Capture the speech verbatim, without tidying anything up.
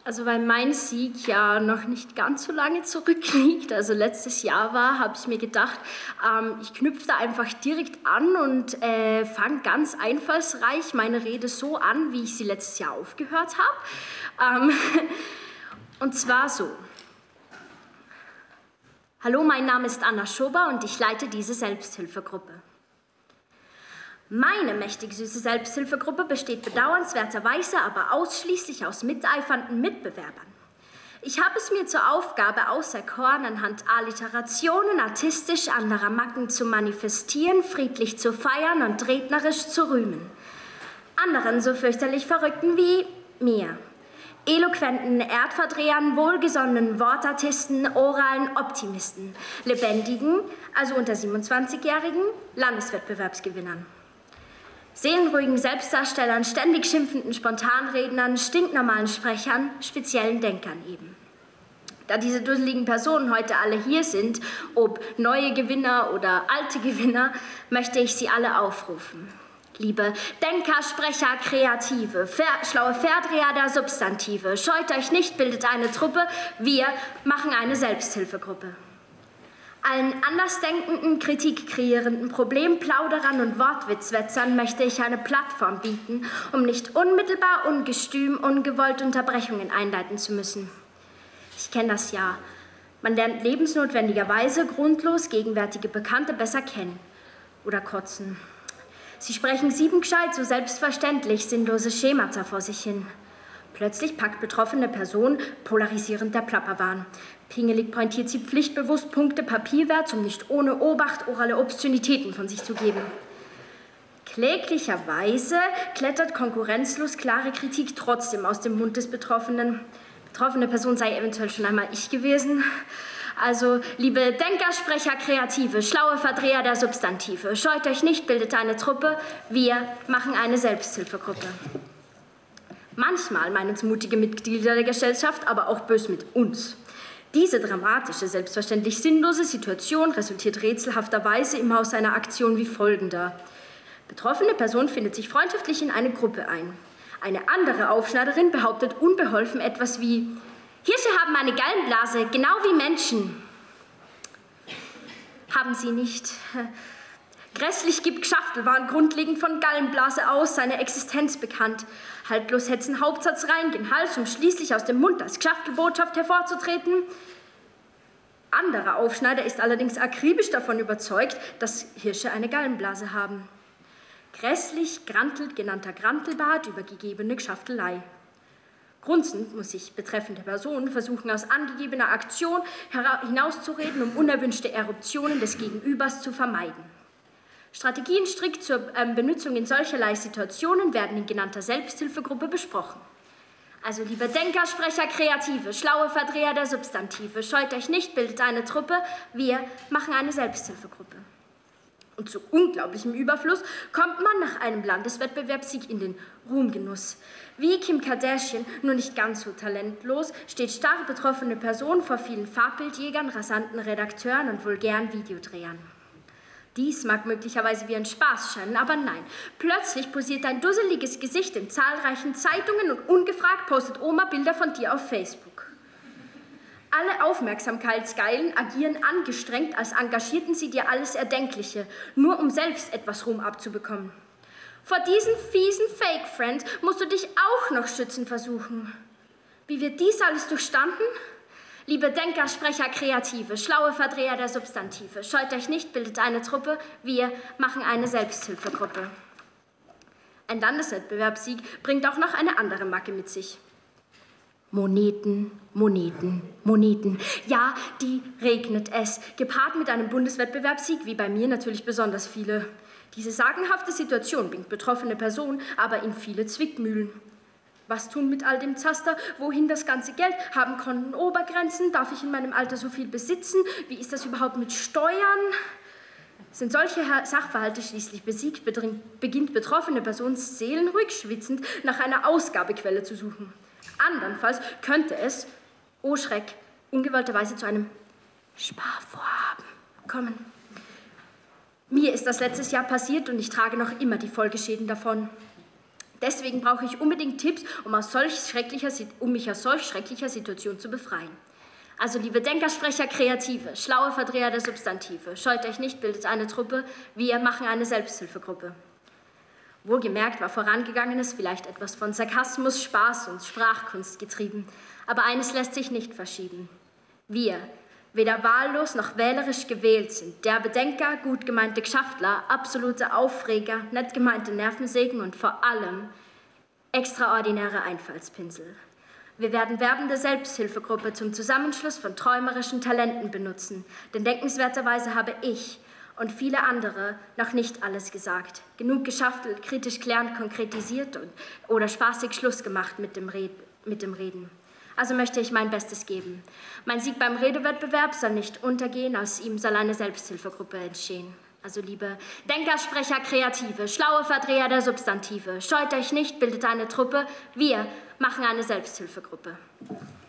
Also weil mein Sieg ja noch nicht ganz so lange zurückliegt, also letztes Jahr war, habe ich mir gedacht, ähm, ich knüpfe da einfach direkt an und äh, fange ganz einfallsreich meine Rede so an, wie ich sie letztes Jahr aufgehört habe. Ähm, und zwar so. Hallo, mein Name ist Anna Schober und ich leite diese Selbsthilfegruppe. Meine mächtig süße Selbsthilfegruppe besteht bedauernswerterweise aber ausschließlich aus miteifernden Mitbewerbern. Ich habe es mir zur Aufgabe auserkoren, anhand Alliterationen artistisch anderer Macken zu manifestieren, friedlich zu feiern und rednerisch zu rühmen. Anderen so fürchterlich Verrückten wie mir. Eloquenten Erdverdrehern, wohlgesonnenen Wortartisten, oralen Optimisten, lebendigen, also unter siebenundzwanzigjährigen Landeswettbewerbsgewinnern. Seelenruhigen Selbstdarstellern, ständig schimpfenden Spontanrednern, stinknormalen Sprechern, speziellen Denkern eben. Da diese dusseligen Personen heute alle hier sind, ob neue Gewinner oder alte Gewinner, möchte ich sie alle aufrufen. Liebe Denker, Sprecher, Kreative, Ver schlaue Verdreher der Substantive, scheut euch nicht, bildet eine Truppe, wir machen eine Selbsthilfegruppe. Allen andersdenkenden, kritikkreierenden Problemplauderern und Wortwitzwetzern möchte ich eine Plattform bieten, um nicht unmittelbar, ungestüm, ungewollt Unterbrechungen einleiten zu müssen. Ich kenne das ja. Man lernt lebensnotwendigerweise grundlos gegenwärtige Bekannte besser kennen oder kotzen. Sie sprechen siebengescheit so selbstverständlich sinnlose Schemata vor sich hin. Plötzlich packt betroffene Person polarisierend der Plapperwahn. Pingelig pointiert sie pflichtbewusst Punkte Papierwärts, um nicht ohne Obacht orale Obszönitäten von sich zu geben. Kläglicherweise klettert konkurrenzlos klare Kritik trotzdem aus dem Mund des Betroffenen. Betroffene Person sei eventuell schon einmal ich gewesen. Also, liebe Denker, Sprecher, Kreative, schlaue Verdreher der Substantive, scheut euch nicht, bildet eine Truppe, wir machen eine Selbsthilfegruppe. Manchmal meinen es mutige Mitglieder der Gesellschaft, aber auch bös mit uns. Diese dramatische, selbstverständlich sinnlose Situation resultiert rätselhafterweise immer aus einer Aktion wie folgender. Betroffene Person findet sich freundschaftlich in eine Gruppe ein. Eine andere Aufschneiderin behauptet unbeholfen etwas wie: Hirsche haben eine Gallenblase, genau wie Menschen. Haben sie nicht. Grässlich gibt Gschaftel waren grundlegend von Gallenblase aus seine Existenz bekannt. Haltlos hetzen Hauptsatz rein, gen Hals, um schließlich aus dem Mund als Gschaftelbotschaft hervorzutreten. Anderer Aufschneider ist allerdings akribisch davon überzeugt, dass Hirsche eine Gallenblase haben. Grässlich grantelt genannter Grantelbart über gegebene Gschaftelei. Grunzend muss sich betreffende Person versuchen, aus angegebener Aktion hinauszureden, um unerwünschte Eruptionen des Gegenübers zu vermeiden. Strategien strikt zur ähm, Benutzung in solcherlei Situationen werden in genannter Selbsthilfegruppe besprochen. Also, liebe Denker, Sprecher, Kreative, schlaue Verdreher der Substantive, scheut euch nicht, bildet eine Truppe, wir machen eine Selbsthilfegruppe. Und zu unglaublichem Überfluss kommt man nach einem Landeswettbewerbssieg in den Ruhmgenuss. Wie Kim Kardashian, nur nicht ganz so talentlos, steht starre betroffene Person vor vielen Farbbildjägern, rasanten Redakteuren und vulgären Videodrehern. Dies mag möglicherweise wie ein Spaß scheinen, aber nein. Plötzlich posiert dein dusseliges Gesicht in zahlreichen Zeitungen und ungefragt postet Oma Bilder von dir auf Facebook. Alle Aufmerksamkeitsgeilen agieren angestrengt, als engagierten sie dir alles Erdenkliche, nur um selbst etwas Ruhm abzubekommen. Vor diesen fiesen Fake-Friends musst du dich auch noch schützen versuchen. Wie wird dies alles durchstanden? Liebe Denker, Sprecher, Kreative, schlaue Verdreher der Substantive, scheut euch nicht, bildet eine Truppe, wir machen eine Selbsthilfegruppe. Ein Landeswettbewerbssieg bringt auch noch eine andere Macke mit sich. Moneten, Moneten, Moneten. Ja, die regnet es. Gepaart mit einem Bundeswettbewerbssieg, wie bei mir natürlich besonders viele. Diese sagenhafte Situation bringt betroffene Personen aber in viele Zwickmühlen. Was tun mit all dem Zaster? Wohin das ganze Geld? Haben Konten Obergrenzen? Darf ich in meinem Alter so viel besitzen? Wie ist das überhaupt mit Steuern? Sind solche Sachverhalte schließlich besiegt, beginnt betroffene Person seelenruhig schwitzend nach einer Ausgabequelle zu suchen. Andernfalls könnte es, oh Schreck, ungewollterweise zu einem Sparvorhaben kommen. Mir ist das letztes Jahr passiert und ich trage noch immer die Folgeschäden davon. Deswegen brauche ich unbedingt Tipps, um, aus solch schrecklicher, um mich aus solch schrecklicher Situation zu befreien. Also, liebe Denker, Sprecher, Kreative, schlaue Verdreher der Substantive, scheut euch nicht, bildet eine Truppe, wir machen eine Selbsthilfegruppe. Wohlgemerkt war Vorangegangenes vielleicht etwas von Sarkasmus, Spaß und Sprachkunst getrieben, aber eines lässt sich nicht verschieben. Wir, weder wahllos noch wählerisch gewählt sind, derbe Denker, gut gemeinte Gschaftler, absolute Aufreger, nett gemeinte Nervensägen und vor allem extraordinäre Einfallspinsel. Wir werden werbende Selbsthilfegruppe zum Zusammenschluss von träumerischen Talenten benutzen, denn denkenswerterweise habe ich und viele andere noch nicht alles gesagt. Genug geschaftelt, kritisch klärend konkretisiert und, oder spaßig Schluss gemacht mit dem, Red, mit dem Reden. Also möchte ich mein Bestes geben. Mein Sieg beim Redewettbewerb soll nicht untergehen, aus ihm soll eine Selbsthilfegruppe entstehen. Also liebe Denker, Sprecher, Kreative, schlaue Verdreher der Substantive, scheut euch nicht, bildet eine Truppe, wir machen eine Selbsthilfegruppe.